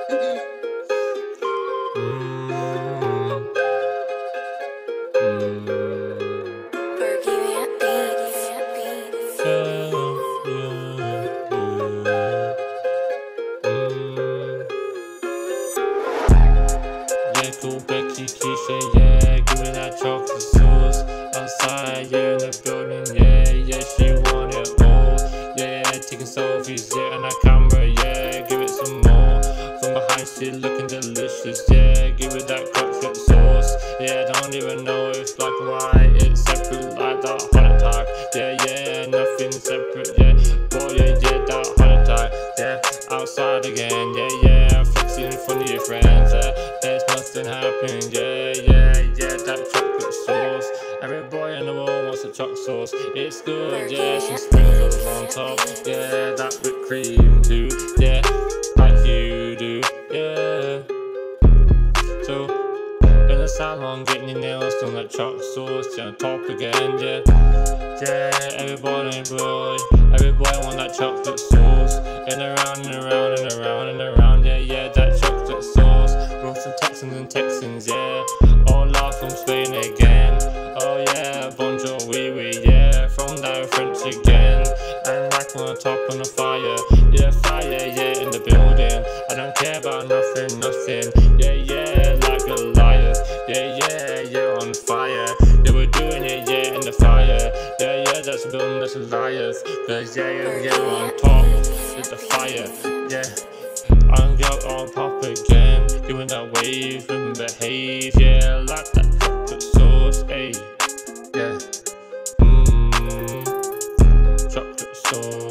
Yeah, cool Becky Keisha, yeah, give me that chocolate sauce. Outside, yeah, in the building, yeah, she want it all. Yeah, taking selfies, yeah, and a camera, yeah, give it some more. From behind, she looking delicious, yeah, give it that chocolate sauce. Yeah, I don't even know if black and white, it's separate like that heart attack. Yeah, nothing separate, yeah, boy, yeah, that heart attack. Yeah, outside again, yeah, flexing in front of your friends, there's nothing happening, yeah, that chocolate sauce. Every boy in the world wants a chocolate sauce. It's good, yeah, some sprinkles on top, yeah, that whipped cream too, yeah, like you do, yeah. So, in the salon, getting your nails done like chocolate sauce, yeah, on top again, yeah, everybody want that chocolate sauce. And around and around and around and around, yeah, that chocolate sauce. Roasting Texans, yeah, all love from Spain again. Oh yeah, bonjour, oui, yeah, from down French again. And like on top on the fire, yeah, in the building. I don't care about nothing, yeah, like Goliath, yeah, on fire. Yeah, we're doing it, yeah, in the fire, yeah, that's a building, that's a liar. Cause yeah, on top, with the fire, yeah. I'm out on pop again, doing that wave and behave, yeah, like that chocolate sauce, ayy, yeah, chocolate sauce.